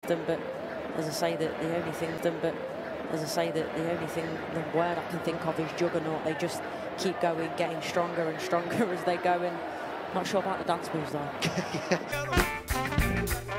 them, but as I say, that the only thing the word I can think of is juggernaut. They just keep going, getting stronger and stronger as they go, and not sure about the dance moves though.